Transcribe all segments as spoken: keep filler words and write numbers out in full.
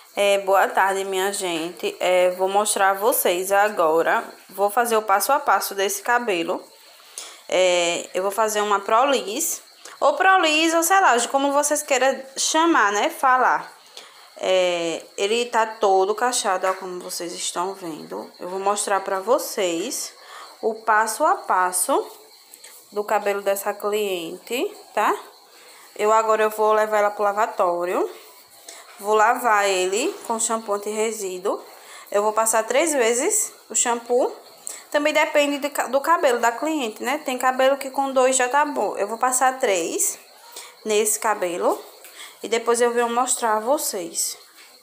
É, boa tarde, minha gente. É, vou mostrar a vocês agora. Vou fazer o passo a passo desse cabelo. É, eu vou fazer uma proliz. Ou proliz, ou sei lá, como vocês queiram chamar, né? Falar. É, ele tá todo cacheado, ó, como vocês estão vendo. Eu vou mostrar pra vocês o passo a passo do cabelo dessa cliente, tá? Eu agora eu vou levar ela pro lavatório. Vou lavar ele com shampoo anti-resíduo. Eu vou passar três vezes o shampoo. Também depende do cabelo da cliente, né? Tem cabelo que com dois já tá bom. Eu vou passar três nesse cabelo. E depois eu venho mostrar a vocês.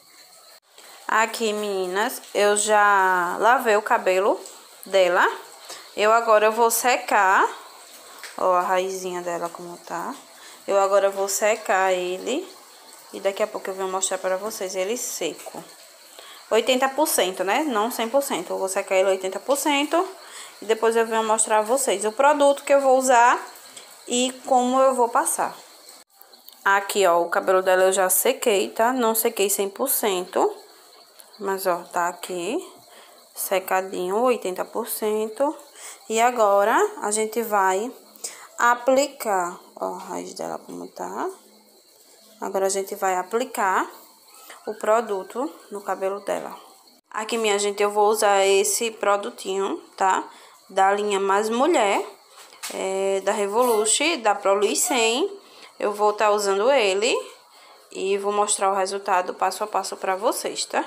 Aqui, meninas, eu já lavei o cabelo dela. Eu agora eu vou secar. Ó, a raizinha dela como tá. Eu agora vou secar ele. E daqui a pouco eu vou mostrar para vocês ele seco. oitenta por cento, né? Não cem por cento. Eu vou secar ele oitenta por cento. E depois eu venho mostrar a vocês o produto que eu vou usar e como eu vou passar. Aqui, ó, o cabelo dela eu já sequei, tá? Não sequei cem por cento. Mas, ó, tá aqui. Secadinho, oitenta por cento. E agora a gente vai aplicar. Ó, a raiz dela como tá. Agora a gente vai aplicar o produto no cabelo dela. Aqui, minha gente, eu vou usar esse produtinho, tá? Da linha Mais Mulher, é, da Revolution, da Proliz cem. Eu vou estar tá usando ele e vou mostrar o resultado passo a passo pra vocês, tá?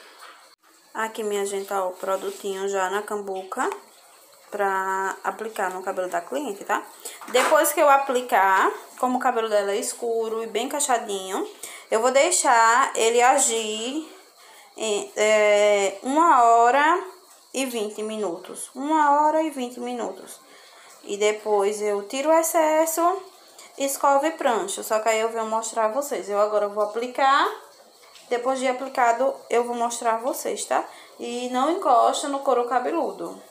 Aqui, minha gente, ó, o produtinho já na cambuca pra aplicar no cabelo da cliente, tá? Depois que eu aplicar, como o cabelo dela é escuro e bem cacheadinho, eu vou deixar ele agir em é, uma hora e vinte minutos. Uma hora e vinte minutos. E depois eu tiro o excesso, escovo e prancho. Só que aí eu vou mostrar a vocês. Eu agora vou aplicar. Depois de aplicado, eu vou mostrar a vocês, tá? E não encosta no couro cabeludo.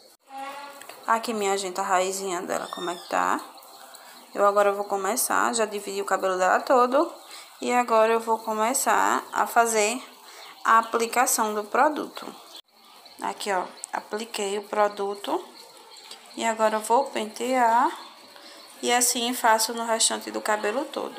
Aqui, minha gente, a raizinha dela, como é que tá. Eu agora vou começar, já dividi o cabelo dela todo. E agora eu vou começar a fazer a aplicação do produto. Aqui, ó, apliquei o produto. E agora eu vou pentear. E assim faço no restante do cabelo todo.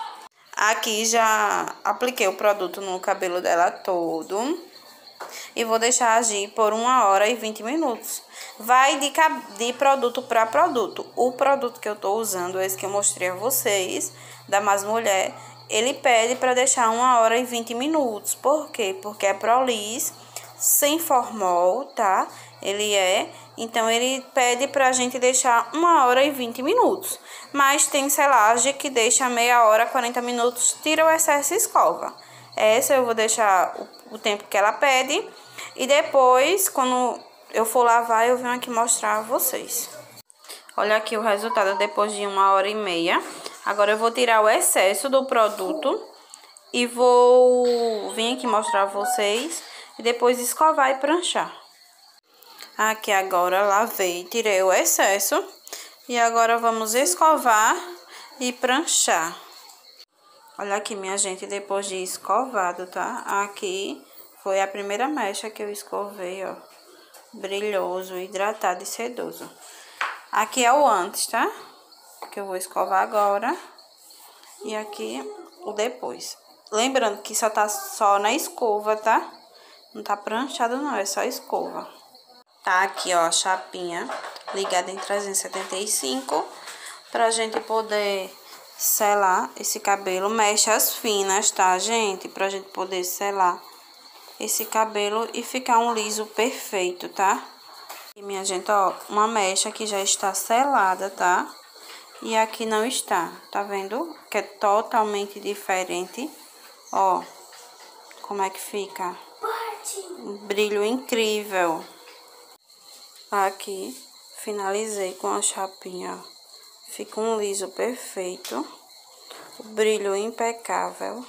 Aqui já apliquei o produto no cabelo dela todo. E vou deixar agir por uma hora e vinte minutos. Vai de, de produto para produto. O produto que eu tô usando, esse que eu mostrei a vocês, da Mais Mulher, ele pede para deixar uma hora e vinte minutos. Por quê? Porque é Proliz, sem formol, tá? Ele é. Então, ele pede pra gente deixar uma hora e vinte minutos. Mas tem selagem que deixa meia hora, quarenta minutos, tira o excesso e escova. Essa eu vou deixar o, o tempo que ela pede. E depois, quando eu for lavar, eu venho aqui mostrar a vocês. Olha aqui o resultado depois de uma hora e meia. Agora eu vou tirar o excesso do produto. E vou vir aqui mostrar a vocês. E depois escovar e pranchar. Aqui agora lavei, tirei o excesso. E agora vamos escovar e pranchar. Olha aqui, minha gente, depois de escovado, tá? Aqui foi a primeira mecha que eu escovei, ó. Brilhoso, hidratado e sedoso. Aqui é o antes, tá? Que eu vou escovar agora. E aqui o depois. Lembrando que só tá só na escova, tá? Não tá pranchado não, é só escova. Tá aqui, ó, a chapinha ligada em trezentos e setenta e cinco. Pra gente poder selar esse cabelo, mechas finas, tá, gente? Pra gente poder selar esse cabelo e ficar um liso perfeito, tá? E, minha gente, ó, uma mecha que já está selada, tá? E aqui não está, tá vendo? Que é totalmente diferente. Ó, como é que fica? Um brilho incrível. Aqui, finalizei com a chapinha, ó. Fica um liso perfeito, o brilho impecável.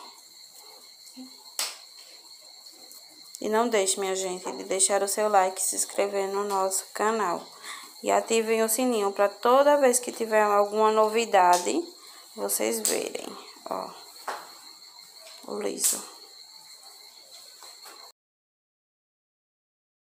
E não deixe, minha gente, de deixar o seu like e se inscrever no nosso canal. E ativem o sininho para toda vez que tiver alguma novidade, vocês verem, ó, o liso.